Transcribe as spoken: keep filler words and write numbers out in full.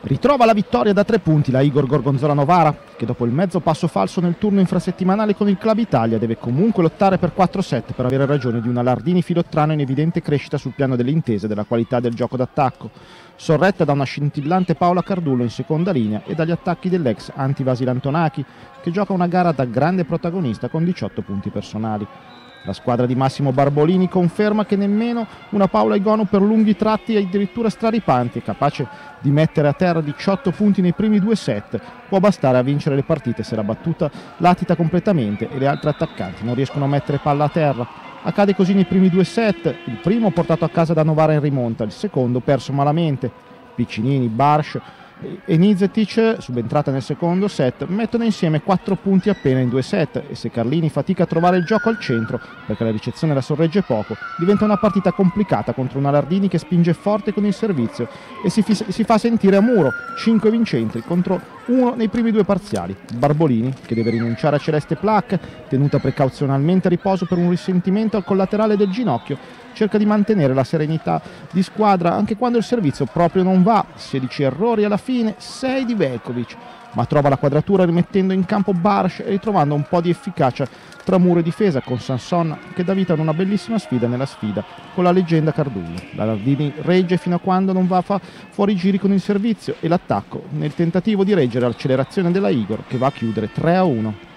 Ritrova la vittoria da tre punti la Igor Gorgonzola Novara, che dopo il mezzo passo falso nel turno infrasettimanale con il Club Italia deve comunque lottare per quattro set per avere ragione di una Lardini-Filottrano in evidente crescita sul piano delle intese e della qualità del gioco d'attacco, sorretta da una scintillante Paola Cardullo in seconda linea e dagli attacchi dell'ex Anti Vasilantonaki, che gioca una gara da grande protagonista con diciotto punti personali. La squadra di Massimo Barbolini conferma che nemmeno una Paola Egonu per lunghi tratti addirittura straripanti e capace di mettere a terra diciotto punti nei primi due set può bastare a vincere le partite se la battuta latita completamente e le altre attaccanti non riescono a mettere palla a terra. Accade così nei primi due set, il primo portato a casa da Novara in rimonta, il secondo perso malamente. Piccinini, Barsh e Nizetic, subentrata nel secondo set, mettono insieme quattro punti appena in due set e se Carlini fatica a trovare il gioco al centro perché la ricezione la sorregge poco, diventa una partita complicata contro una Lardini che spinge forte con il servizio e si, si fa sentire a muro, cinque vincenti contro uno nei primi due parziali. Barbolini, che deve rinunciare a Celeste Plac, tenuta precauzionalmente a riposo per un risentimento al collaterale del ginocchio, cerca di mantenere la serenità di squadra anche quando il servizio proprio non va. sedici errori alla fine, sei di Veljković, ma trova la quadratura rimettendo in campo Barsh e ritrovando un po' di efficacia tra muro e difesa con Sanson, che dà vita ad una bellissima sfida nella sfida con la leggenda Cardullo. La Lardini regge fino a quando non va fa fuori giri con il servizio e l'attacco nel tentativo di reggere l'accelerazione della Igor, che va a chiudere tre a uno.